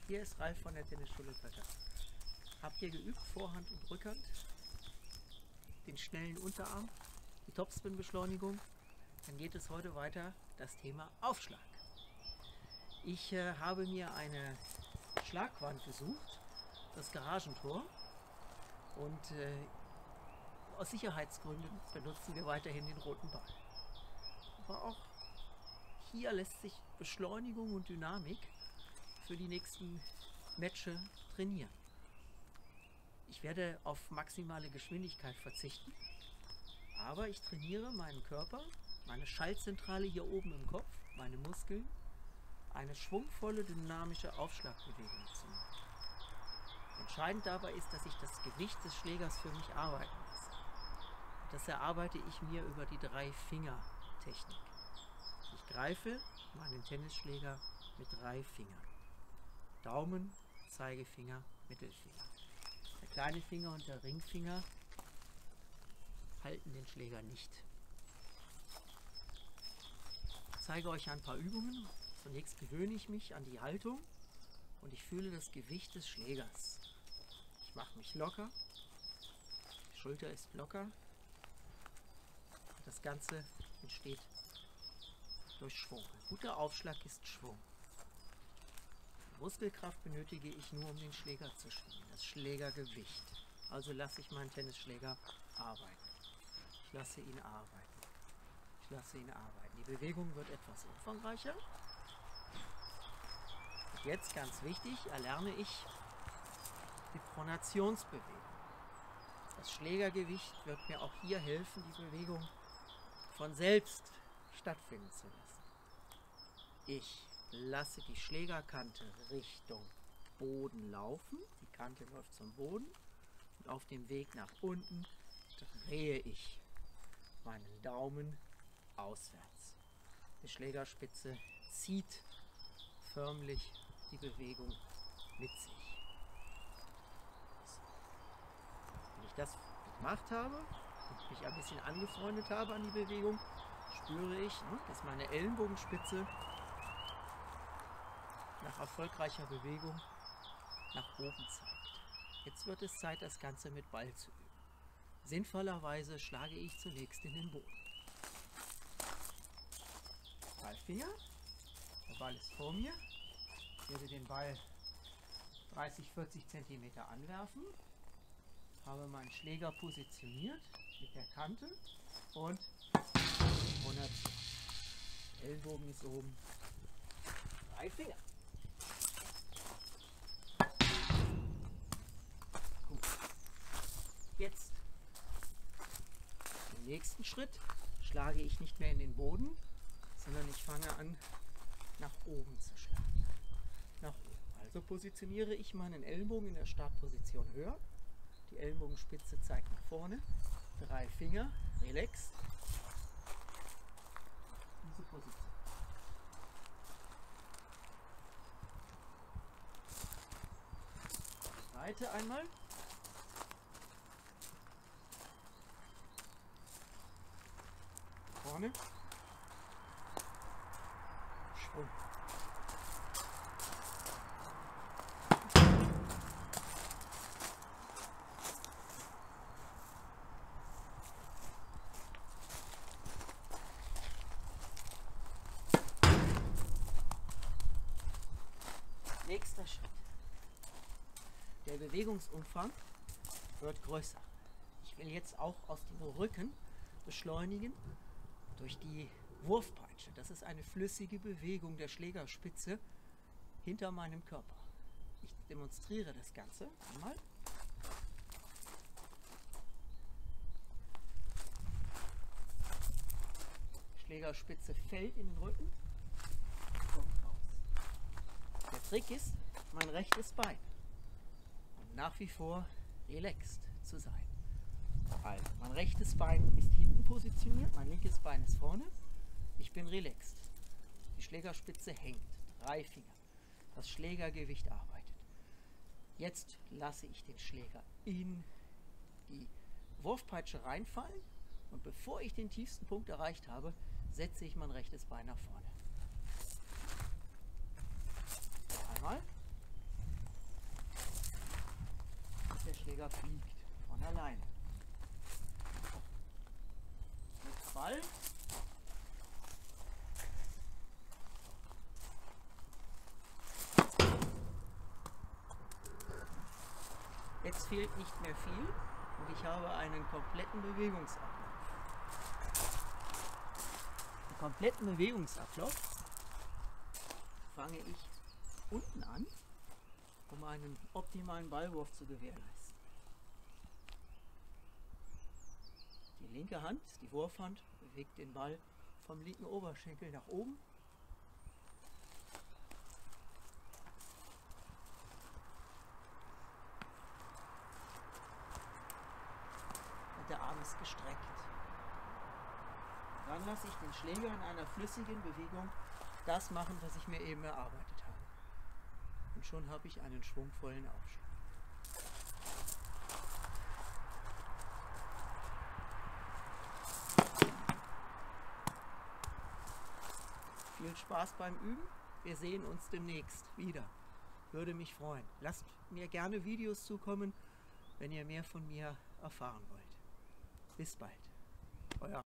Hier ist Ralf von der Tennisschule Pötter. Habt ihr geübt, Vorhand und Rückhand, den schnellen Unterarm, die Topspin-Beschleunigung? Dann geht es heute weiter, das Thema Aufschlag. Ich habe mir eine Schlagwand gesucht, das Garagentor, und aus Sicherheitsgründen benutzen wir weiterhin den roten Ball. Aber auch hier lässt sich Beschleunigung und Dynamik für die nächsten Matches trainieren. Ich werde auf maximale Geschwindigkeit verzichten, aber ich trainiere meinen Körper, meine Schaltzentrale hier oben im Kopf, meine Muskeln, eine schwungvolle, dynamische Aufschlagbewegung zu machen. Entscheidend dabei ist, dass ich das Gewicht des Schlägers für mich arbeiten lasse. Das erarbeite ich mir über die Drei-Finger-Technik. Ich greife meinen Tennisschläger mit 3 Fingern. Daumen, Zeigefinger, Mittelfinger. Der kleine Finger und der Ringfinger halten den Schläger nicht. Ich zeige euch ein paar Übungen. Zunächst gewöhne ich mich an die Haltung und ich fühle das Gewicht des Schlägers. Ich mache mich locker, die Schulter ist locker und das Ganze entsteht durch Schwung. Ein guter Aufschlag ist Schwung. Muskelkraft benötige ich nur, um den Schläger zu schwingen, das Schlägergewicht. Also lasse ich meinen Tennisschläger arbeiten. Ich lasse ihn arbeiten. Ich lasse ihn arbeiten. Die Bewegung wird etwas umfangreicher. Und jetzt, ganz wichtig, erlerne ich die Pronationsbewegung. Das Schlägergewicht wird mir auch hier helfen, die Bewegung von selbst stattfinden zu lassen. Ich lasse die Schlägerkante Richtung Boden laufen. Die Kante läuft zum Boden und auf dem Weg nach unten drehe ich meinen Daumen auswärts. Die Schlägerspitze zieht förmlich die Bewegung mit sich. Wenn ich das gemacht habe und mich ein bisschen angefreundet habe an die Bewegung, spüre ich, dass meine Ellenbogenspitze nach erfolgreicher Bewegung nach oben zeigt. Jetzt wird es Zeit, das Ganze mit Ball zu üben. Sinnvollerweise schlage ich zunächst in den Boden. Ballfinger, der Ball ist vor mir. Ich werde den Ball 30-40 cm anwerfen, habe meinen Schläger positioniert mit der Kante und Pronation. Ellbogen ist oben, 3 Finger. Gut. Jetzt im nächsten Schritt schlage ich nicht mehr in den Boden, sondern ich fange an, nach oben zu schlagen. Nach oben. Also positioniere ich meinen Ellenbogen in der Startposition höher. Die Ellenbogenspitze zeigt nach vorne. 3 Finger, relax. Diese Position. Seite einmal. Vorne. Schwung. Nächster Schritt. Der Bewegungsumfang wird größer. Ich will jetzt auch aus dem Rücken beschleunigen durch die Wurfpeitsche. Das ist eine flüssige Bewegung der Schlägerspitze hinter meinem Körper. Ich demonstriere das Ganze einmal. Schlägerspitze fällt in den Rücken, kommt raus. Der Trick ist, mein rechtes Bein und nach wie vor relaxed zu sein. Also, mein rechtes Bein ist hinten positioniert, mein linkes Bein ist vorne. Ich bin relaxed. Die Schlägerspitze hängt. 3 Finger. Das Schlägergewicht arbeitet. Jetzt lasse ich den Schläger in die Wurfpeitsche reinfallen und bevor ich den tiefsten Punkt erreicht habe, setze ich mein rechtes Bein nach vorne. Einmal. Schläger fliegt von alleine. Mit Ball. Jetzt fehlt nicht mehr viel und ich habe einen kompletten Bewegungsablauf. Im kompletten Bewegungsablauf fange ich unten an, um einen optimalen Ballwurf zu gewährleisten. Die linke Hand, die Wurfhand, bewegt den Ball vom linken Oberschenkel nach oben. Und der Arm ist gestreckt. Dann lasse ich den Schläger in einer flüssigen Bewegung das machen, was ich mir eben erarbeitet habe. Und schon habe ich einen schwungvollen Aufschlag. Viel Spaß beim Üben. Wir sehen uns demnächst wieder. Würde mich freuen. Lasst mir gerne Videos zukommen, wenn ihr mehr von mir erfahren wollt. Bis bald. Euer